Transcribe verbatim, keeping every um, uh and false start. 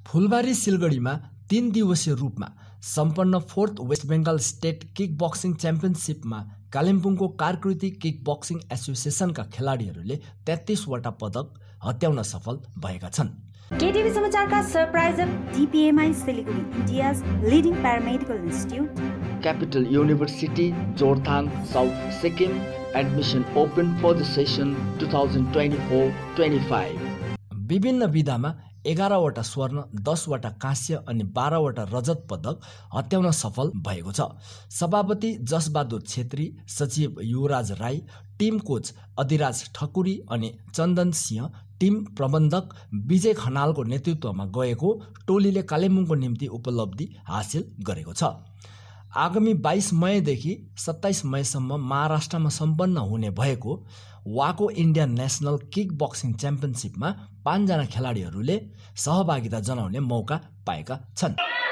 फुलबारी सिलगढीमा तीन दिवसीय रूपमा सम्पन्न fourth West Bengal state kick boxing च्याम्पियनसिपमा कालिम्पोङको कारकृति किक बक्सिङ एसोसिएसनका खेलाडीहरूले तेत्तीस वटा पदक हत्याउन सफल भएका छन्। केटीभी समाचारका सरप्राइजर DPMI Siliguri India's leading paramedical institute, capital university Jorethang South Sikkim admission open for the session two thousand twenty four twenty five. विभिन्न विधामा एघारवटा स्वर्ण, दसवटा कांस्य अनि बाह्रवटा रजत पदक हत्याउन सफल भएको छ। सभापति जसबहादुर छेत्री, सचिव युवराज राई, टिम कोच अधिराज ठकुरी अनि चन्दन सिंह, टिम प्रबन्धक विजय खनालको नेतृत्वमा गएको टोलीले कालिम्पोङको निम्ति उपलब्धि हासिल गरेको छ। आगामी बाइस मईदेखि सत्ताइस मईसम्म महाराष्ट्रमा सम्पन्न हुने भएको वाको इन्डियन नेसनल किक बक्सिङ च्याम्पियनसिपमा पाँचजना खेलाडीहरूले सहभागिता जनाउने मौका पाएका छन्।